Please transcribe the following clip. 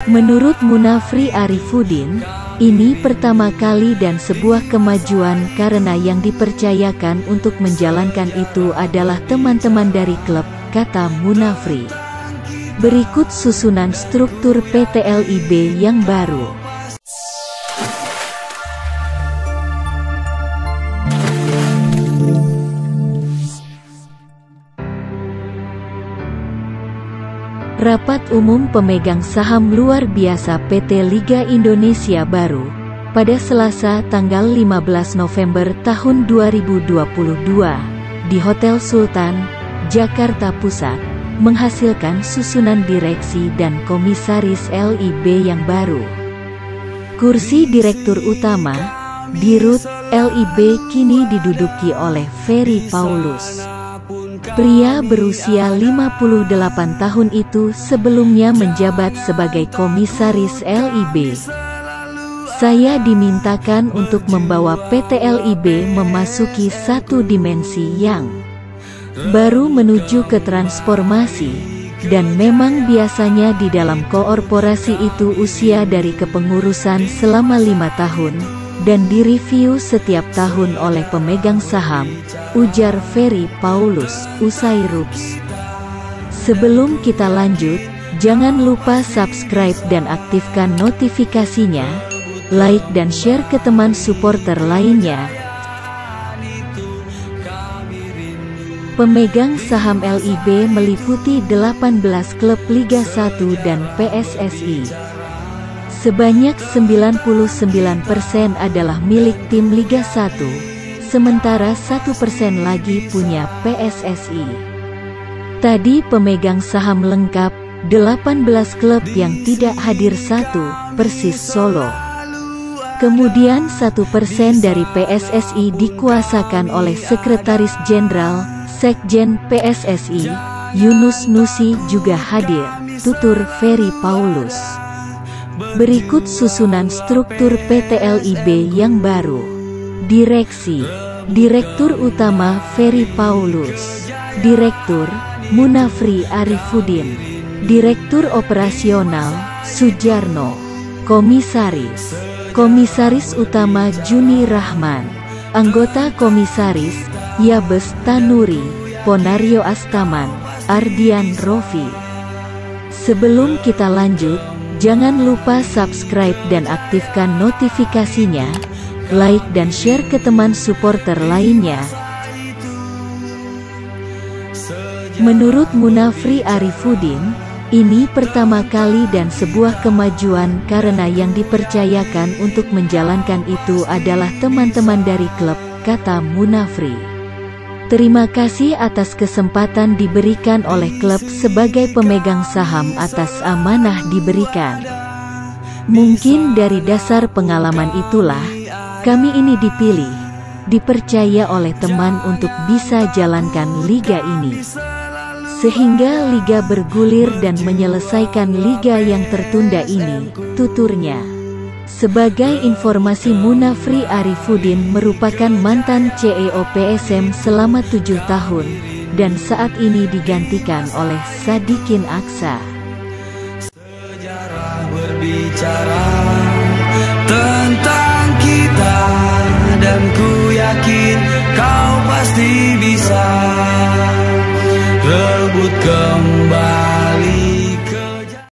Menurut Munafri Arifudin, ini pertama kali dan sebuah kemajuan karena yang dipercayakan untuk menjalankan itu adalah teman-teman dari klub, kata Munafri. Berikut susunan struktur PT LIB yang baru. Rapat Umum Pemegang Saham Luar Biasa PT Liga Indonesia Baru, pada Selasa tanggal 15 November tahun 2022, di Hotel Sultan, Jakarta Pusat, menghasilkan susunan direksi dan komisaris LIB yang baru. Kursi Direktur Utama, Dirut, LIB kini diduduki oleh Ferry Paulus. Pria berusia 58 tahun itu sebelumnya menjabat sebagai komisaris LIB. Saya dimintakan untuk membawa PT LIB memasuki satu dimensi yang baru menuju ke transformasi, dan memang biasanya di dalam korporasi itu usia dari kepengurusan selama 5 tahun, dan direview setiap tahun oleh pemegang saham, ujar Ferry Paulus, usai RUPS. Sebelum kita lanjut, jangan lupa subscribe dan aktifkan notifikasinya, like dan share ke teman supporter lainnya. Pemegang saham LIB meliputi 18 klub Liga 1 dan PSSI. Sebanyak 99% adalah milik tim Liga 1, sementara 1% lagi punya PSSI. Tadi pemegang saham lengkap, 18 klub yang tidak hadir 1, Persis Solo. Kemudian 1% dari PSSI dikuasakan oleh Sekretaris Jenderal, Sekjen PSSI, Yunus Nusi juga hadir, tutur Ferry Paulus. Berikut susunan struktur PT LIB yang baru. Direksi, Direktur Utama Ferry Paulus, Direktur, Munafri Arifudin, Direktur Operasional, Sujarno, Komisaris, Komisaris Utama Juni Rahman, Anggota Komisaris, Yabes Tanuri, Ponario Astaman, Ardian Rofi. Sebelum kita lanjut, jangan lupa subscribe dan aktifkan notifikasinya, like dan share ke teman supporter lainnya. Menurut Munafri Arifudin, ini pertama kali dan sebuah kemajuan karena yang dipercayakan untuk menjalankan itu adalah teman-teman dari klub, kata Munafri. Terima kasih atas kesempatan diberikan oleh klub sebagai pemegang saham atas amanah diberikan. Mungkin dari dasar pengalaman itulah, kami ini dipilih, dipercaya oleh teman untuk bisa jalankan liga ini. Sehingga liga bergulir dan menyelesaikan liga yang tertunda ini, tuturnya. Sebagai informasi, Munafri Arifudin merupakan mantan CEO PSM selama 7 tahun, dan saat ini digantikan oleh Sadikin Aksa. Sejarah berbicara.